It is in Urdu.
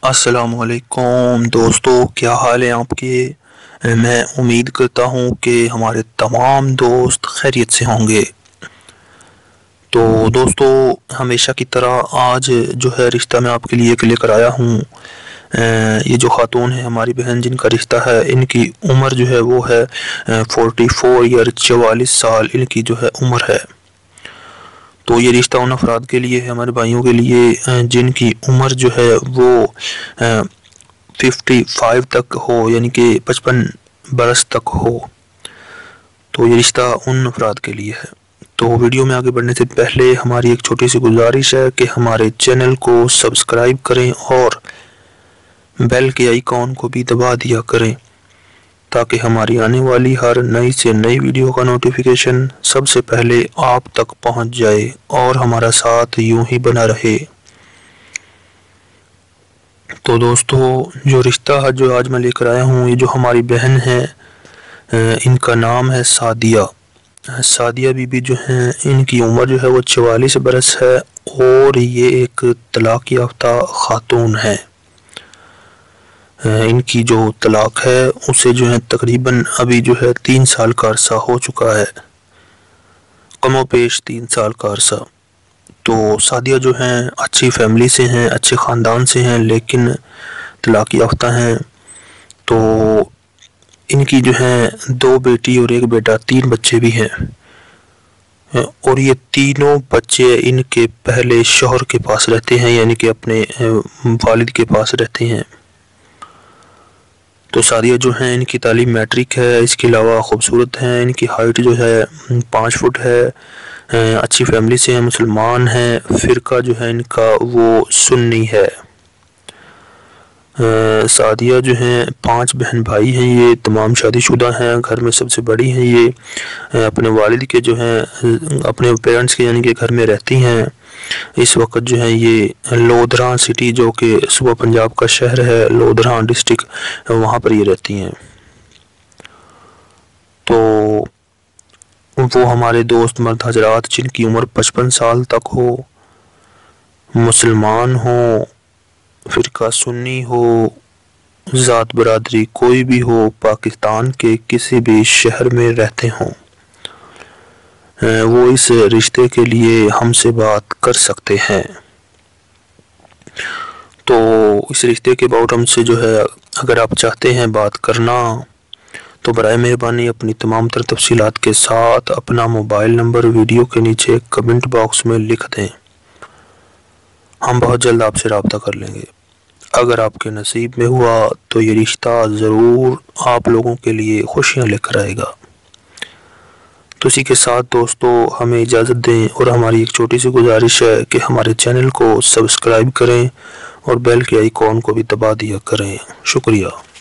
السلام علیکم دوستو، کیا حال ہے آپ کے؟ میں امید کرتا ہوں کہ ہمارے تمام دوست خیریت سے ہوں گے۔ تو دوستو، ہمیشہ کی طرح آج جو ہے رشتہ میں آپ کے لیے لے کر آیا ہوں۔ یہ جو خاتون ہے ہماری بہن جن کا رشتہ ہے، ان کی عمر جو ہے وہ ہے 44 ایئر، 44 سال ان کی جو ہے عمر ہے۔ تو یہ رشتہ ان افراد کے لیے ہے، ہمارے بھائیوں کے لیے جن کی عمر جو ہے وہ 55 تک ہو، یعنی کہ 55 برس تک ہو۔ تو یہ رشتہ ان افراد کے لیے ہے۔ تو ویڈیو میں آگے بڑھنے سے پہلے ہماری ایک چھوٹی سی گزارش ہے کہ ہمارے چینل کو سبسکرائب کریں اور بیل کے آئیکن کو بھی دبا دیا کریں تاکہ ہماری آنے والی ہر نئی سے نئی ویڈیو کا نوٹیفیکیشن سب سے پہلے آپ تک پہنچ جائے اور ہمارا ساتھ یوں ہی بنا رہے۔ تو دوستو، جو رشتہ جو آج میں لے کر آیا ہوں، یہ جو ہماری بہن ہے ان کا نام ہے سعدیہ بی بی جو ہیں، ان کی عمر جو ہے وہ 44 برس ہے اور یہ ایک طلاق یافتہ خاتون ہے۔ ان کی جو طلاق ہے اسے جو ہے تقریباً ابھی جو ہے 3 سال کا عرصہ ہو چکا ہے، کم و بیش 3 سال کا عرصہ۔ تو سعدیہ جو ہیں اچھی فیملی سے ہیں، اچھے خاندان سے ہیں، لیکن طلاق یافتہ ہیں۔ تو ان کی جو ہیں 2 بیٹی اور 1 بیٹا، 3 بچے بھی ہیں، اور یہ تینوں بچے ان کے پہلے شوہر کے پاس رہتے ہیں، یعنی کہ اپنے والد کے پاس رہتے ہیں۔ تو سعدیہ جو ہیں ان کی تعلیم میٹرک ہے، اس کے علاوہ خوبصورت ہیں، ان کی ہائٹ جو ہے 5 فٹ ہے، اچھی فیملی سے ہیں، مسلمان ہیں، فرقہ جو ہے ان کا وہ سنی ہے۔ سعدیہ جو ہیں 5 بہن بھائی ہیں، یہ تمام شادی شدہ ہیں، گھر میں سب سے بڑی ہیں، یہ اپنے والد کے جو ہیں اپنے پیرنٹس کے یعنی کہ گھر میں رہتی ہیں۔ اس وقت جو ہے یہ لودھراں سٹی جو کہ صوبہ پنجاب کا شہر ہے، لودھراں ڈسٹرکٹ، وہاں پر یہ رہتی ہیں۔ تو وہ ہمارے دوست مرد حضرات جن کی عمر 55 سال تک ہو، مسلمان ہوں، فرقہ سنی ہو، ذات برادری کوئی بھی ہو، پاکستان کے کسی بھی شہر میں رہتے ہوں، وہ اس رشتے کے لیے ہم سے بات کر سکتے ہیں۔ تو اس رشتے کے بارے ہم سے جو ہے اگر آپ چاہتے ہیں بات کرنا تو برائے مہربانی اپنی تمام تر تفصیلات کے ساتھ اپنا موبائل نمبر ویڈیو کے نیچے کمنٹ باکس میں لکھ دیں، ہم بہت جلد آپ سے رابطہ کر لیں گے۔ اگر آپ کے نصیب میں ہوا تو یہ رشتہ ضرور آپ لوگوں کے لیے خوشیاں لے کر آئے گا۔ تو اسی کے ساتھ دوستو ہمیں اجازت دیں، اور ہماری ایک چھوٹی سی گزارش ہے کہ ہمارے چینل کو سبسکرائب کریں اور بیل کے آئیکن کو بھی دبا دیا کریں۔ شکریہ۔